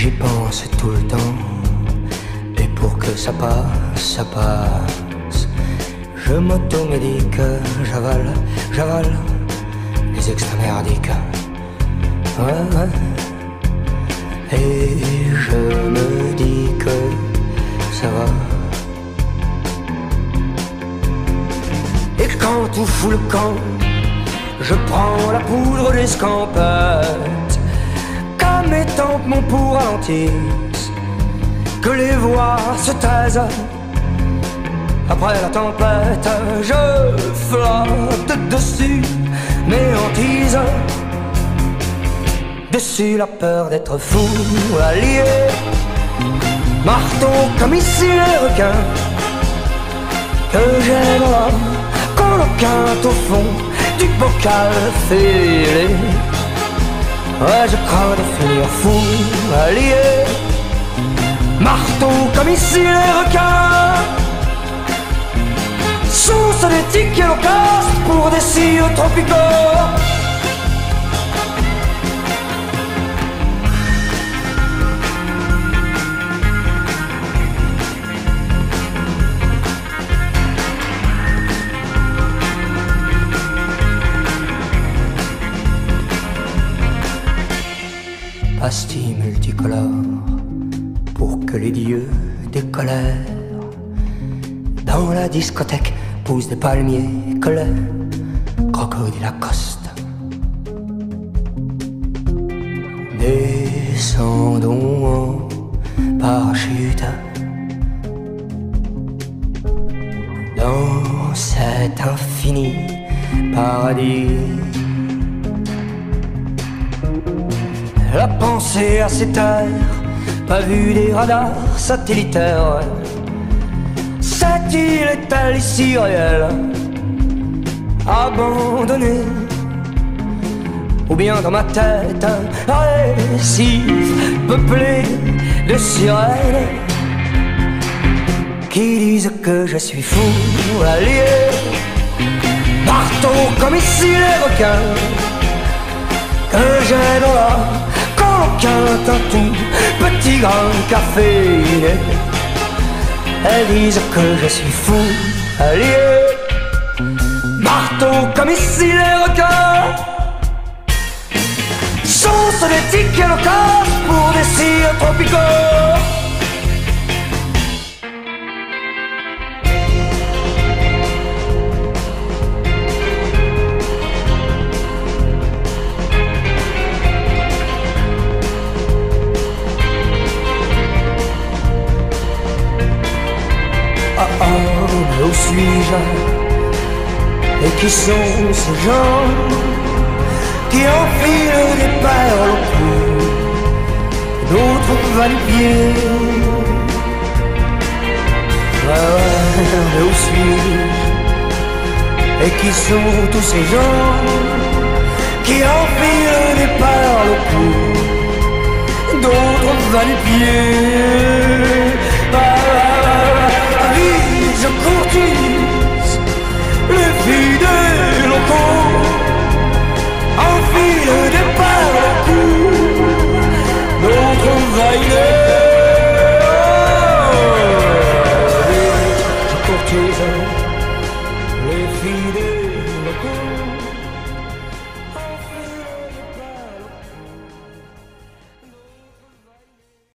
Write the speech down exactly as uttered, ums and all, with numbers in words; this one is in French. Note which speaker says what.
Speaker 1: J'y pense tout le temps, et pour que ça passe, ça passe, je m'automédique, j'avale, j'avale les extra merdiques. Ouais, ouais. Et je me dis que ça va. Et quand tout fout le camp, je prends la poudre d'escampette, qu'à mes tempes mon pouls ralentisse, que les voix se taisent. Après la tempête, je flotte dessus mes hantises, dessus la peur d'être fou, allié, marteau comme ici les requins, que j'ai dans l'âme, qu'on loquinte au fond du bocal fêlé. Ouais, je crains de finir fou, allié, marteau comme ici les requins, source d'éthique et loquace pour des cils tropicaux. Pastilles multicolores pour que les dieux des colères dans la discothèque poussent des palmiers colères, crocodile Lacoste. Descendons en parachute dans cet infini paradis. La pensée à ces terres, pas vue des radars satellitaires. Cette île est-elle ici réelle, abandonnée, ou bien dans ma tête un récif peuplé de sirènes qui disent que je suis fou, allié, marteau comme ici les requins, que j'ai dans l'âme qu'un tout petit grain de café. Elles disent que je suis fou, allié, marteau comme ici les requins, sauce d'éthique et loquace pour des cils tropicaux. Ah ah, mais où suis-je? Et qui sont ces gens qui enfilent des perles au cou, d'autres va-nu-pieds? Ah ouais, mais où suis-je? Et qui sont tous ces gens qui enfilent des perles au cou, d'autres va-nu-pieds? Ah, je courtise les filles des locaux, enfile des perles au cou, d'autres vaillés. Je courtise les filles des locaux.